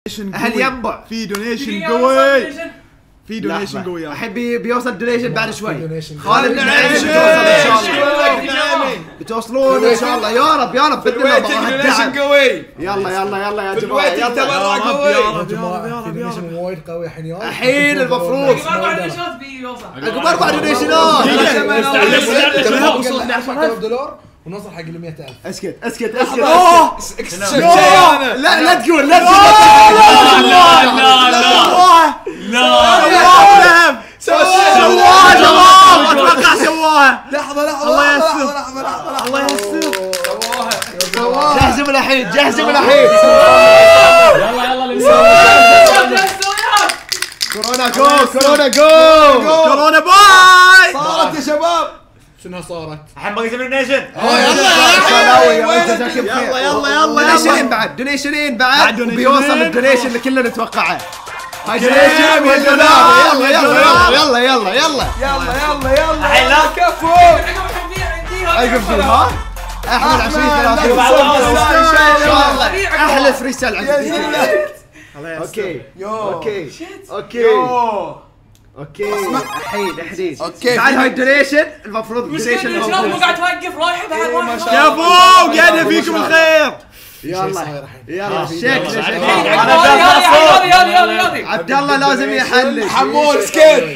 هل ينبع في دونيشن قوي، في دونيشن قوي. الحين بيوصل دونيشن بعد شوي. خالد نعيش بتوصل ان شاء الله، بتوصلون ان شاء الله. يا رب يا رب باذن الله. دونيشن قوي. يلا يا جماعه، الويتنج تبع قوي يا جماعه. في دونيشن وايد قوي الحين المفروض عقب 4 دونيشنات $1000 ونوصل حق ال 100,000. اسكت لا تقول لا سواها شباب، اتوقع سواها. لحظه الله يستر. الله يستر. سواها. جهزوا من الحين يلا كورونا جو كورونا باي. صارت يا شباب. شنو صارت؟ الحين بقيت النيشن. يلا دونيشنين بعد وبيوصل الدونيشن اللي كلنا نتوقعه. هاي دونيشن يلا الحين لا كفو. عقب فيها احمد 20 احلى فريستايل عندك. اوكي الحين بعد هاي الدونيشن المفروض الدونيشن مو قاعد توقف رايحه بعد كفو قاعد فيكم الخير. يلا شكله يلا عبد الله لازم يحلل. حمول سكيل.